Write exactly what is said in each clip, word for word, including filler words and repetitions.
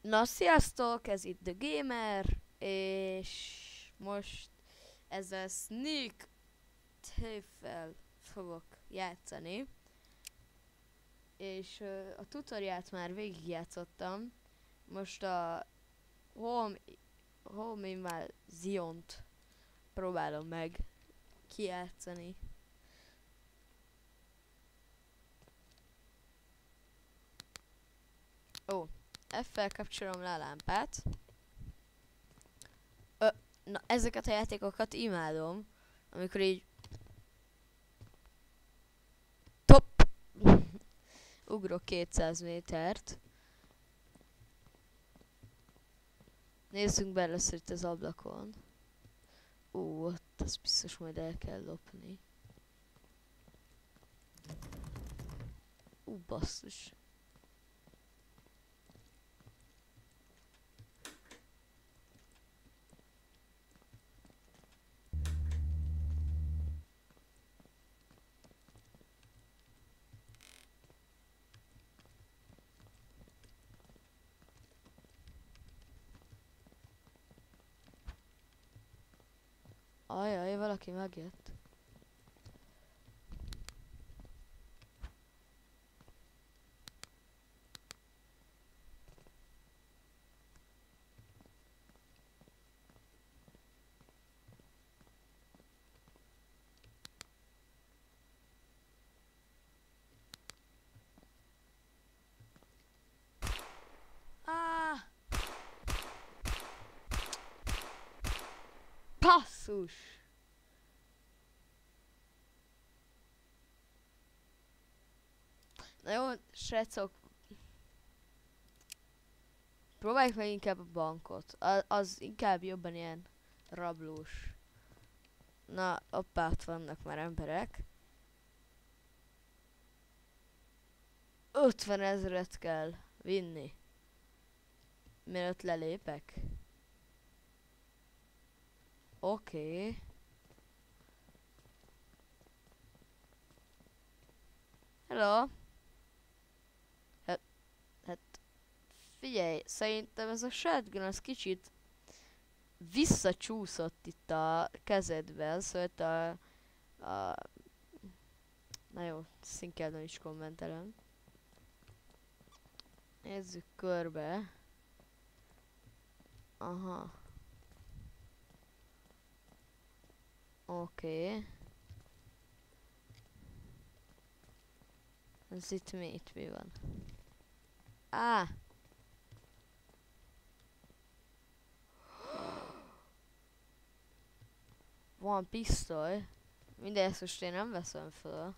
Na, sziasztok, ez itt The Gamer, és most ezzel Sneak Thief-fel fogok játszani, és ö, a tutoriát már végigjátszottam, most a Home, Home Invasion-t próbálom meg kijátszani. Ó, F-fel kapcsolom le a lámpát. Ö, na, ezeket a játékokat imádom, amikor így top ugrok kétszáz métert. Nézzünk be először itt az ablakon. Ó, ott az biztos majd el kell lopni. Ú, basszus. Ajaj, valaki megjött. Ah! Passzus! Na jó, srácok. Próbáljuk meg inkább a bankot. A, az inkább jobban ilyen rablós. Na, hoppá, ott vannak már emberek. ötven ezret kell vinni. Mielőtt lelépek. Oké. Okay. Hello. Hát, hát figyelj, szerintem ez a shotgun az kicsit visszacsúszott itt a kezedben, szóval a, a na jó, színkelden is kommentelem. Nézzük körbe. Aha. Oké. Okay. Ez itt mi? Itt mi van? Á! Van pisztoly. Mindezt most én nem veszem fel.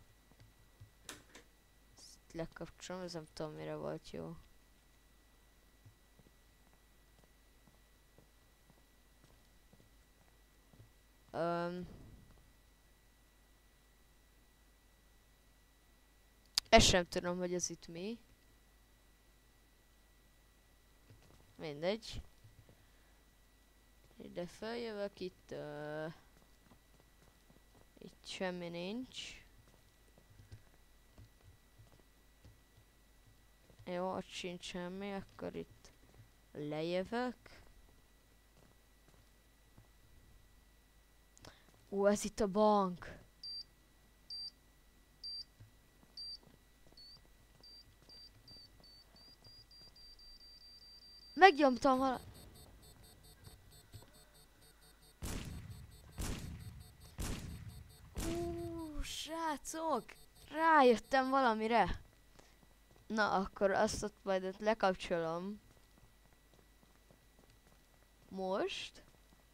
Ezt lekapcsolom, ez nem tudom mire volt jó. Um, ezt sem tudom, hogy ez itt mi. Mindegy. Ide feljövök, itt uh, itt semmi nincs. Jó, ott sincs semmi, akkor itt lejövök. Ú, ez itt a bank. Megnyomtam vala... Ú, srácok! Rájöttem valamire. Na, akkor azt ott majd ott lekapcsolom. Most.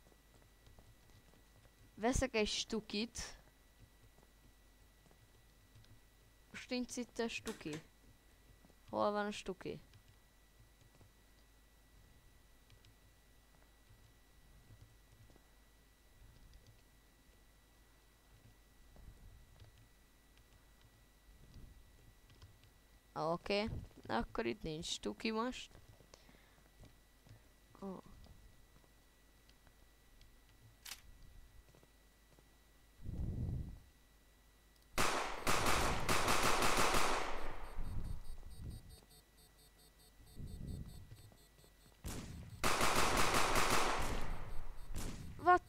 Veszek egy stukit. Most nincs itt a stuki. Hol van a stuki? Oké, okay. Akkor itt nincs stuki most. Oh.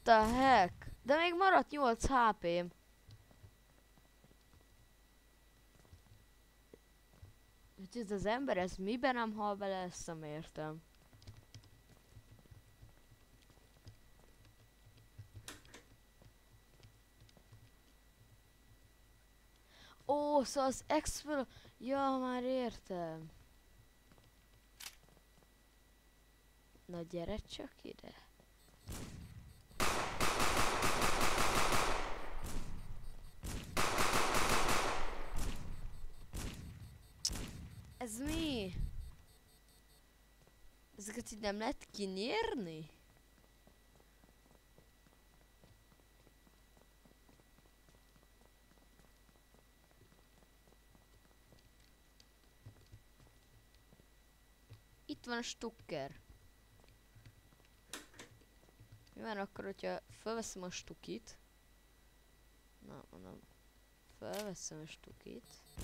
the heck? De még maradt nyolc há pém. Hogy ez az ember, ez miben nem hal bele, ezt nem értem. Ó, szóval az explo... Ja, már értem. Na gyere csak ide. Ez mi? Ezeket így nem lehet kinyírni? Itt van a stukker. Mi van akkor, hogyha felveszem a stukit? Na, mondom. Felveszem a stukit.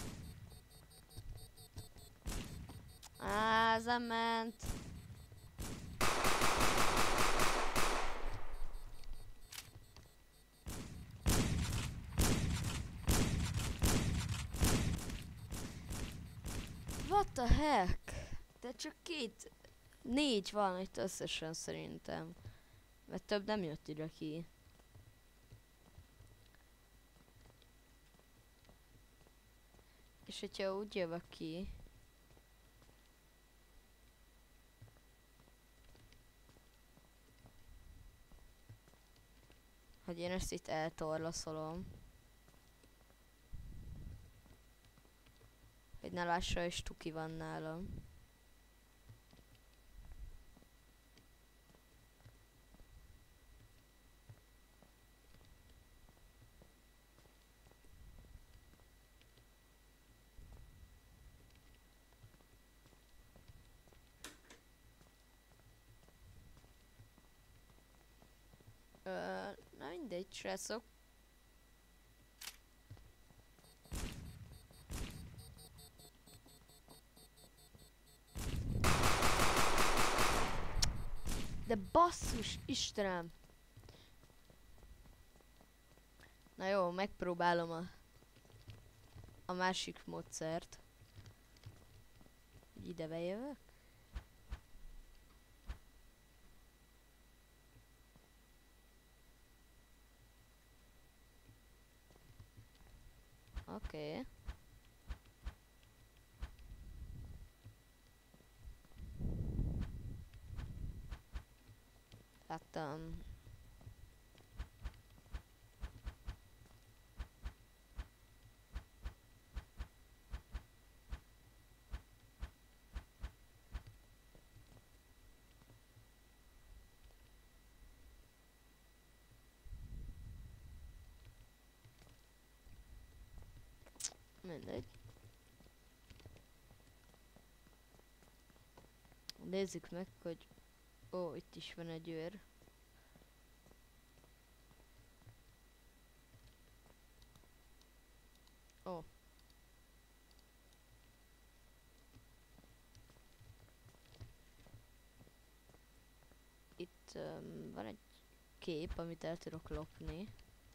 Á, ez nem ment. What the heck? De csak két... Négy van itt összesen szerintem. Mert több nem jött ide ki. És hogyha úgy jövök ki... Hogy én ezt itt eltorlaszolom. Hogy ne lássa, hogy stuki van nálam. Ö, na mindegy, srácok. De basszus, Istenem! Na jó, megpróbálom a, a másik módszert. Ide bejövök. Oké. Okay. Láttam. Mindegy. Nézzük meg, hogy... Ó, itt is van egy őr. Ó. Itt um, van egy kép, amit el tudok lopni.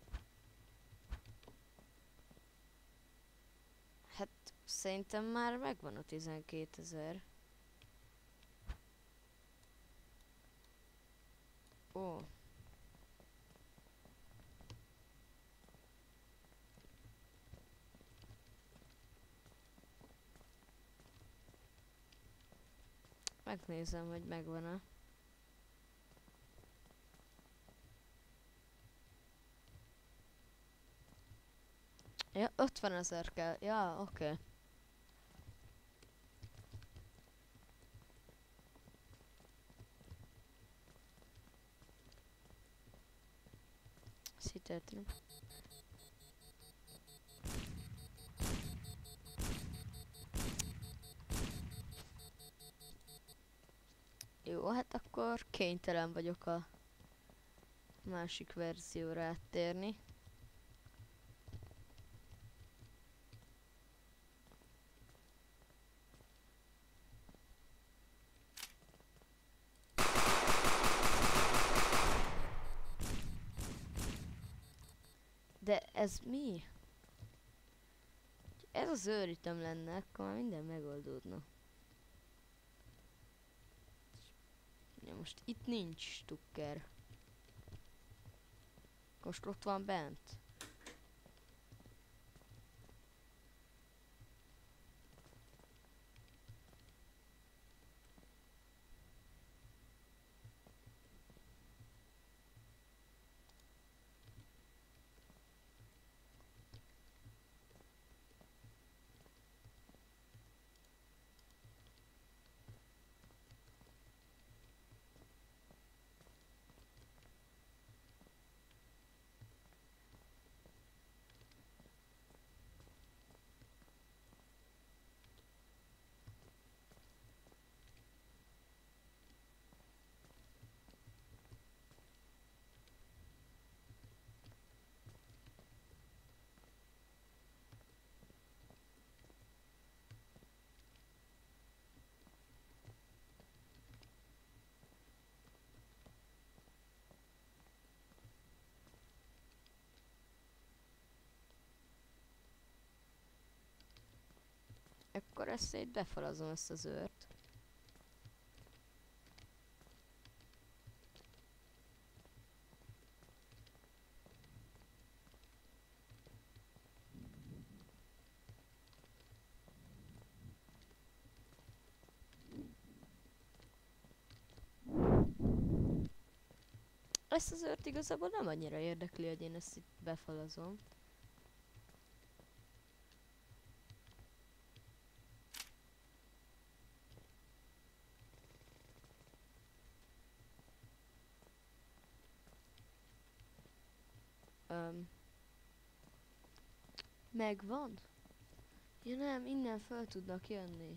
Hát szerintem már megvan a tizenkétezer. Ó. Megnézem, hogy megvan-e. Ja, ötven ezer kell. Ja, oké. Okay. Hihetetlen. Jó, hát akkor kénytelen vagyok a másik verzióra áttérni. De ez mi? Ez az őrütöm lenne, akkor már minden megoldódna. Ja, most itt nincs stukker. Most ott van bent. Akkor ezt itt befalazom, ezt az őrt. Ezt az őrt igazából nem annyira érdekli, hogy én ezt itt befalazom. Um, megvan? Ja nem, innen fel tudnak jönni.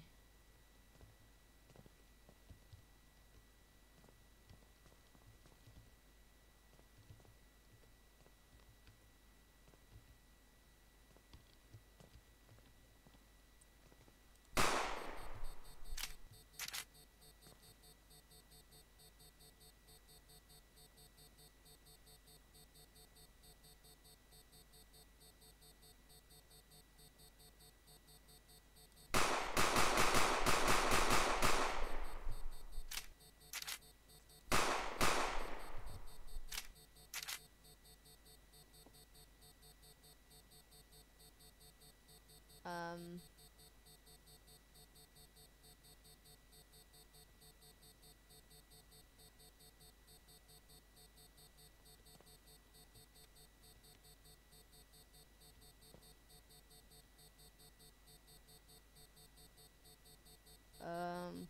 Um, um,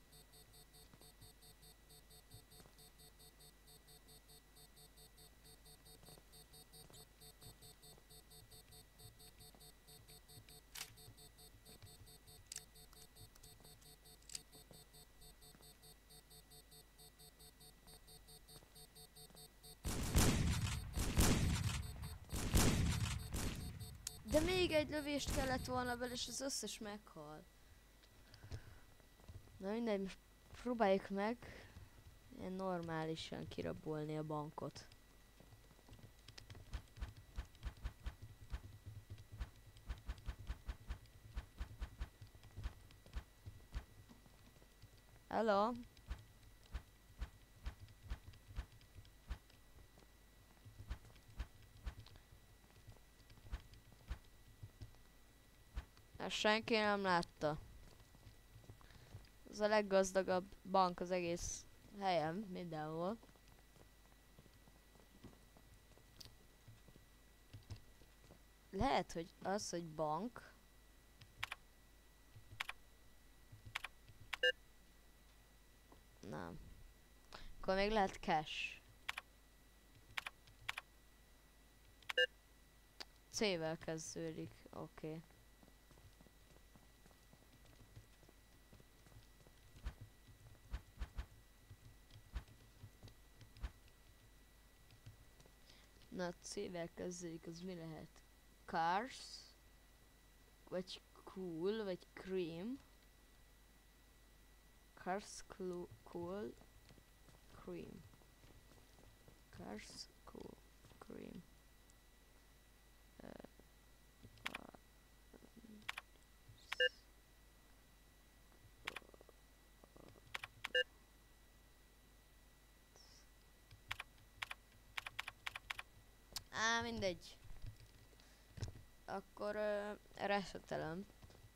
de még egy lövést kellett volna bele, és az összes meghal. Na mindegy, most próbáljuk meg ilyen normálisan kirabolni a bankot. Hello? Ezt senki nem látta. Ez a leggazdagabb bank az egész helyen, mindenhol. Lehet, hogy az, hogy bank. Nem. Akkor még lehet cash. C-vel kezdődik, oké. Okay. Na, C-vel kezdődik, az mi lehet? Cars, vagy cool, vagy cream. Cars, cool, cool, cream. Cars, cool, cream. mindegy. Akkor uh, resetelem.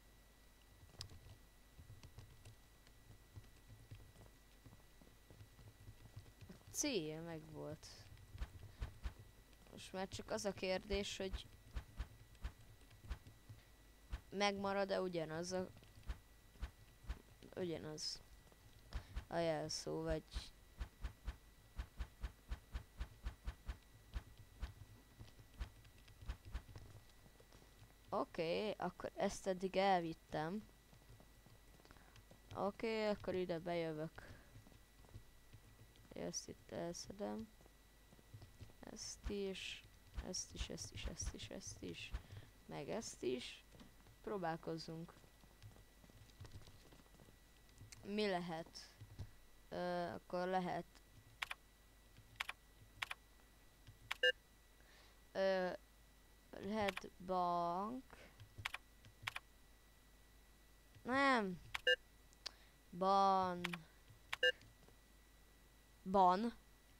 A célja meg volt. Most már csak az a kérdés, hogy megmarad-e ugyanaz a... ugyanaz a jelszó, vagy... Oké, okay, akkor ezt eddig elvittem. Oké, okay, akkor ide bejövök. Ezt itt elszedem. Ezt is, ezt is, ezt is, ezt is, ezt is. Meg ezt is. Próbálkozzunk. Mi lehet? Ö, akkor lehet. Ö, lehet bank. Nem. Ban. Ban.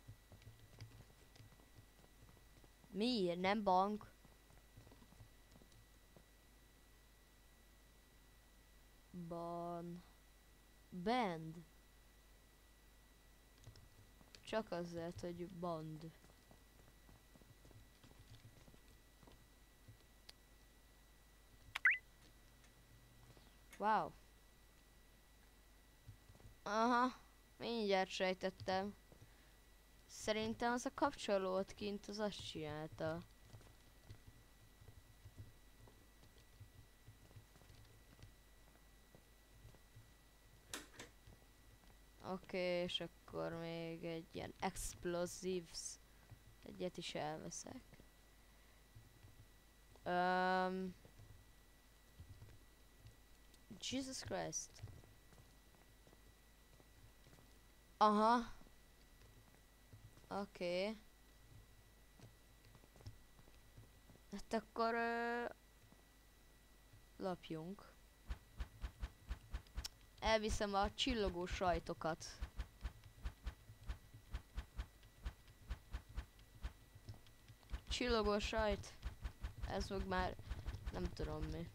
Miért? Nem bank. Ban. Band. Csak azért, hogy band. Wow. Aha, mindjárt sejtettem. Szerintem az a kapcsoló ott kint az azt csinálta. Oké, okay, és akkor még egy ilyen explosives. Egyet is elveszek. Um, Jesus Christ. Aha. Oké. Okay. Hát akkor uh, lapjunk. Elviszem a csillogó sajtokat. Csillogó sajt. Ez meg már nem tudom mi.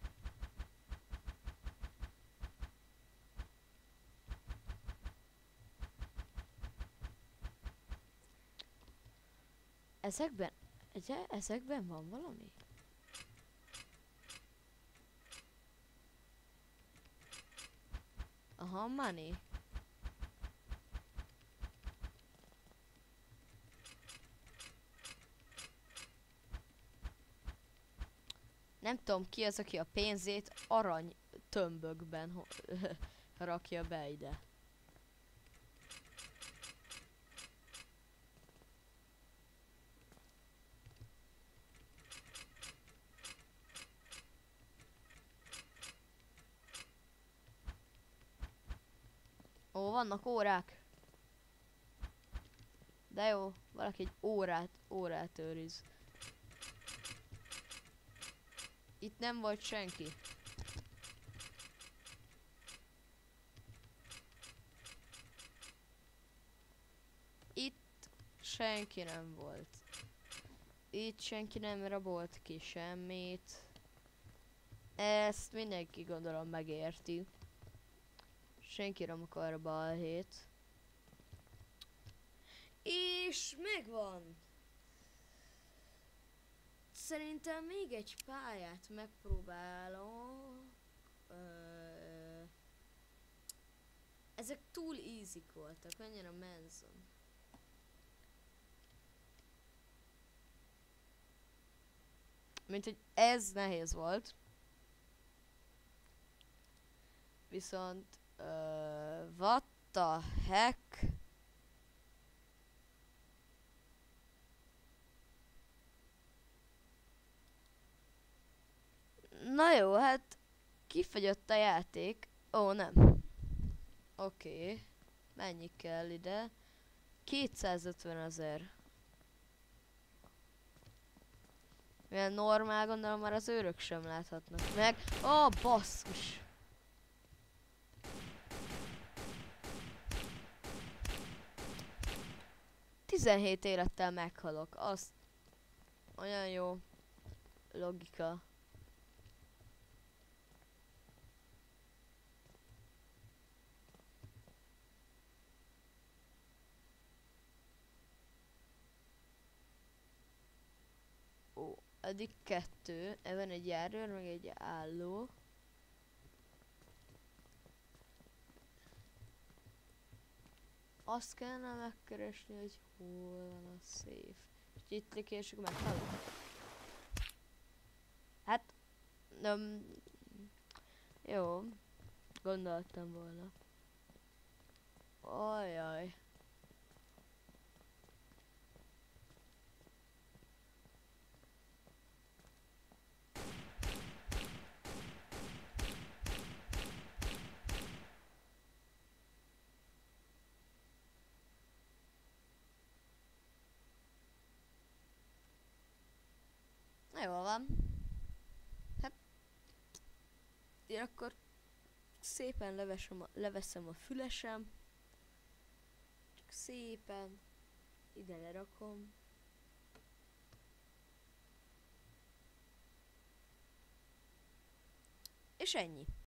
Ezekben, ugye, ezekben van valami? Aha, money. Nem tudom ki az, aki a pénzét arany tömbökben rakja be ide. Ó, vannak órák. De jó, valaki egy órát, órát őriz. Itt nem volt senki. Itt senki nem volt. Itt senki nem rabolt ki semmit. Ezt mindenki gondolom megérti. Senki nem akar balhét. És megvan! Szerintem még egy pályát megpróbálok. Ö... Ezek túl easy voltak, annyira Manson. Mint hogy ez nehéz volt. Viszont... Uh, what the heck? Na jó, hát kifogyott a játék. Ó, nem. Oké. Okay. Mennyi kell ide? kétszázötven ezer. Milyen normál, gondolom már az őrök sem láthatnak meg. Ó, oh, basszus! tizenhét élettel meghalok, azt... Olyan jó logika. Ó, eddig kettő, ebben egy járőr, meg egy álló. Azt kellene megkeresni, hogy hol van a széf. És itt klikésük meghalunk. Hát, nem... Jó, gondoltam volna. Ajaj. Jól van. Hát, én akkor szépen levesem a, leveszem a fülesem. Csak szépen ide lerakom. És ennyi.